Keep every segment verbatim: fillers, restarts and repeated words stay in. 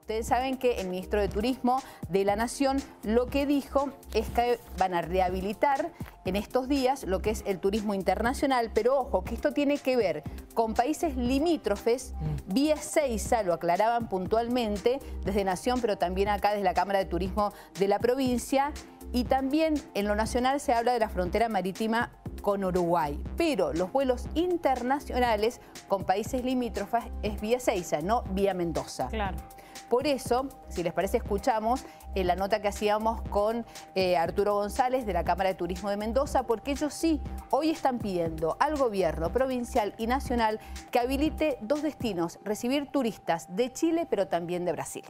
Ustedes saben que el ministro de Turismo de la Nación lo que dijo es que van a rehabilitar en estos días lo que es el turismo internacional, pero ojo, que esto tiene que ver con países limítrofes, vía Ezeiza, lo aclaraban puntualmente desde Nación, pero también acá desde la Cámara de Turismo de la provincia, y también en lo nacional se habla de la frontera marítima con Uruguay, pero los vuelos internacionales con países limítrofes es vía Ezeiza, no vía Mendoza. Claro. Por eso, si les parece, escuchamos en la nota que hacíamos con eh, Arturo González de la Cámara de Turismo de Mendoza, porque ellos sí, hoy están pidiendo al gobierno provincial y nacional que habilite dos destinos, recibir turistas de Chile, pero también de Brasil.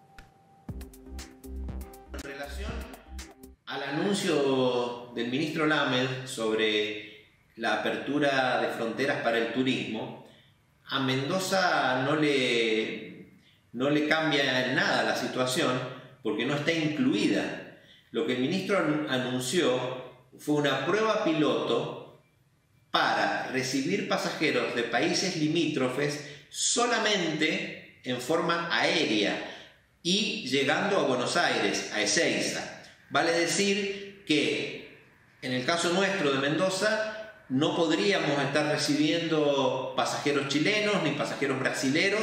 En relación al anuncio del ministro Lamed sobre la apertura de fronteras para el turismo, a Mendoza no le... no le cambia en nada la situación porque no está incluida. Lo que el ministro anunció fue una prueba piloto para recibir pasajeros de países limítrofes solamente en forma aérea y llegando a Buenos Aires, a Ezeiza. Vale decir que en el caso nuestro de Mendoza no podríamos estar recibiendo pasajeros chilenos ni pasajeros brasileros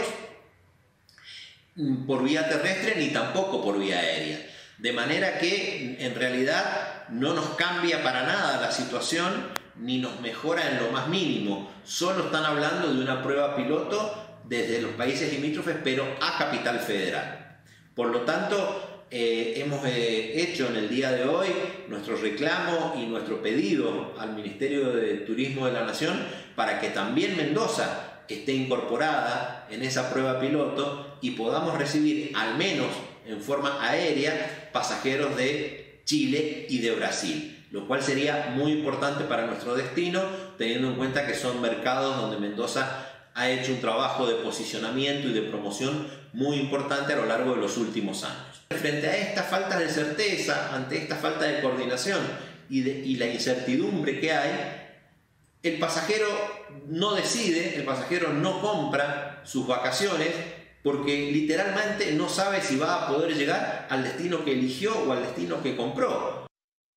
por vía terrestre ni tampoco por vía aérea. De manera que en realidad no nos cambia para nada la situación ni nos mejora en lo más mínimo. Solo están hablando de una prueba piloto desde los países limítrofes, pero a Capital Federal. Por lo tanto, eh, hemos eh, hecho en el día de hoy nuestro reclamo y nuestro pedido al Ministerio de Turismo de la Nación para que también Mendoza esté incorporada en esa prueba piloto y podamos recibir, al menos en forma aérea, pasajeros de Chile y de Brasil, lo cual sería muy importante para nuestro destino, teniendo en cuenta que son mercados donde Mendoza ha hecho un trabajo de posicionamiento y de promoción muy importante a lo largo de los últimos años. Frente a esta falta de certeza, ante esta falta de coordinación y, de, y la incertidumbre que hay, el pasajero no decide, el pasajero no compra sus vacaciones porque literalmente no sabe si va a poder llegar al destino que eligió o al destino que compró.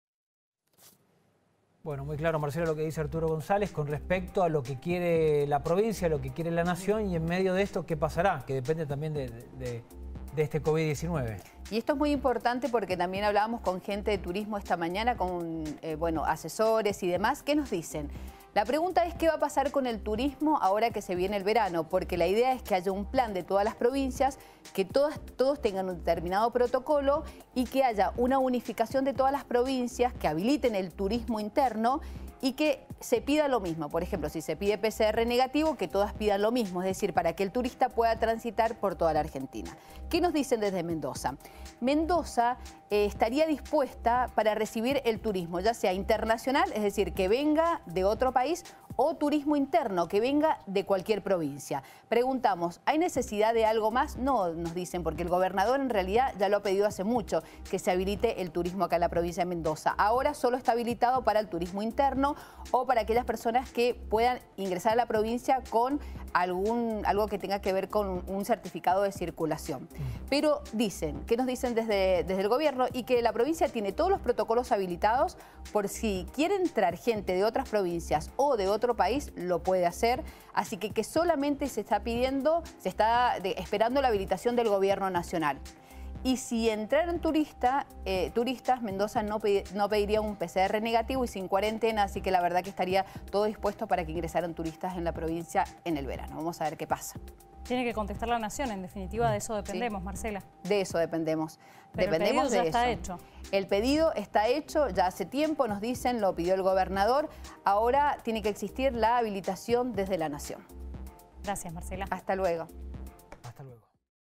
Bueno, muy claro, Marcelo, lo que dice Arturo González con respecto a lo que quiere la provincia, lo que quiere la nación, y en medio de esto, ¿qué pasará? Que depende también de, de, de este COVID diecinueve. Y esto es muy importante porque también hablábamos con gente de turismo esta mañana, con eh, bueno, asesores y demás. ¿Qué nos dicen? La pregunta es qué va a pasar con el turismo ahora que se viene el verano, porque la idea es que haya un plan de todas las provincias, que todas, todos tengan un determinado protocolo y que haya una unificación de todas las provincias que habiliten el turismo interno y que se pida lo mismo. Por ejemplo, si se pide P C R negativo, que todas pidan lo mismo, es decir, para que el turista pueda transitar por toda la Argentina. ¿Qué nos dicen desde Mendoza? Mendoza eh, estaría dispuesta para recibir el turismo, ya sea internacional, es decir, que venga de otro país, o turismo interno, que venga de cualquier provincia. Preguntamos, ¿hay necesidad de algo más? No, nos dicen, porque el gobernador en realidad ya lo ha pedido hace mucho, que se habilite el turismo acá en la provincia de Mendoza. Ahora solo está habilitado para el turismo interno o para aquellas personas que puedan ingresar a la provincia con algún, algo que tenga que ver con un certificado de circulación. Pero dicen, ¿qué nos dicen desde, desde el gobierno? Y que la provincia tiene todos los protocolos habilitados por si quiere entrar gente de otras provincias o de otro país, lo puede hacer. Así que, que solamente se está pidiendo, se está de, esperando la habilitación del gobierno nacional. Y si entraran turista, eh, turistas, Mendoza no, pedi no pediría un P C R negativo y sin cuarentena, así que la verdad que estaría todo dispuesto para que ingresaran turistas en la provincia en el verano. Vamos a ver qué pasa. Tiene que contestar la nación, en definitiva de eso dependemos, sí. Marcela. De eso dependemos. Pero dependemos el pedido de ya eso. está hecho. El pedido está hecho, ya hace tiempo nos dicen, lo pidió el gobernador. Ahora tiene que existir la habilitación desde la nación. Gracias, Marcela. Hasta luego.